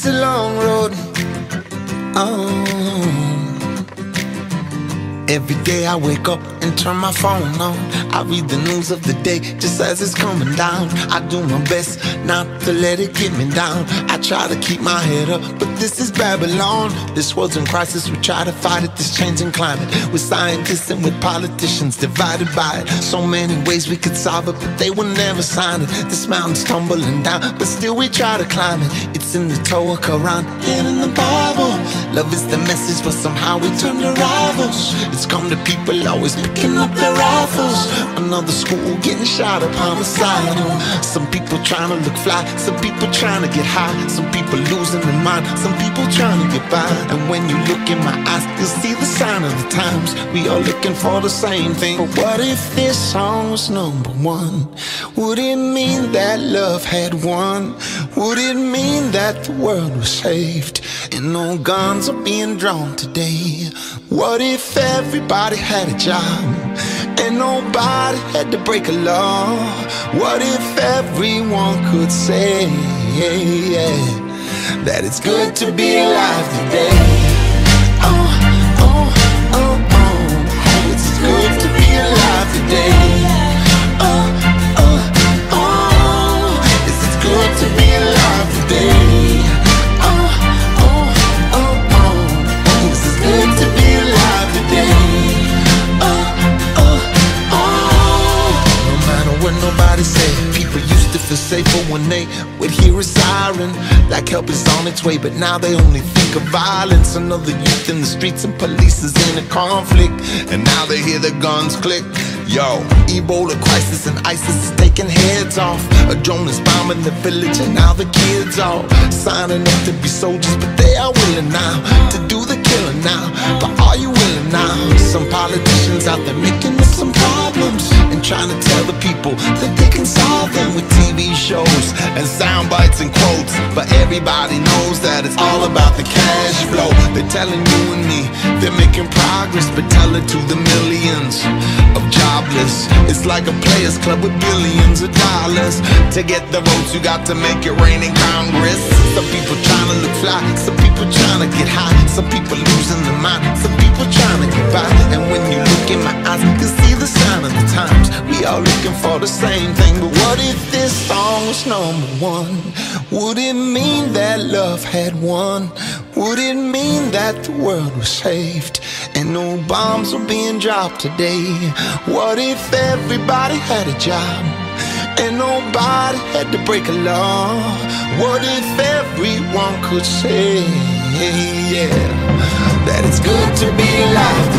a long road. Oh. Every day I wake up and turn my phone on. I read the news of the day just as it's coming down. I do my best not to let it get me down. I try to keep my head up, but this is Babylon. This world's in crisis, we try to fight it, this changing climate. With scientists and with politicians divided by it. So many ways we could solve it, but they will never sign it. This mountain's tumbling down, but still we try to climb it. It's in the Torah, Quran, and in the Bible. Love is the message, but somehow we turn to rivals. It's come to people always picking up their rifles. Another school getting shot up homicidal. Some people trying to look fly, some people trying to get high. Some people losing their mind, some people trying to get by. And when you look in my eyes, you'll see the sign of the times. We are looking for the same thing. But what if this song was number one? Would it mean that love had won? Would it mean that the world was saved? And no guns are being drawn today. What if everybody had a job and nobody had to break a law? What if everyone could say that it's good to be alive today? Oh, oh, oh, oh, it's good to be alive today. Oh, oh, oh, it's good to be alive today. Oh, oh, oh, oh, it's good to be alive today. Oh, oh, oh. No matter what nobody say, people used to feel safer when they would hear a siren, like help is on its way, but now they only think of violence. Another youth in the streets and police is in a conflict, and now they hear the guns click. Yo, Ebola crisis and ISIS is taking heads off. A drone is bombing the village and now the kids all signing up to be soldiers, but they are willing now to do the killing now. But are you willing now? Some politicians out there making us some problems and trying to tell the people that they can solve them with TV shows and sound bites and quotes. But everybody knows that it's all about the cash flow. They're telling you and me they're making progress, but tell it to the millions of jobless. It's like a players club with billions of dollars. To get the votes you got to make it rain in Congress. Some people trying to look fly, some people trying to get high, some people losing their mind, some people trying to get by. And when you look in my eyes, you can see the sign of the times. We all looking for the same thing. But what if this song was number one? Would it mean that love had won? Would it mean that the world was saved and no bombs were being dropped today? What if everybody had a job and nobody had to break a law? What if everyone could say that it's good to be alive?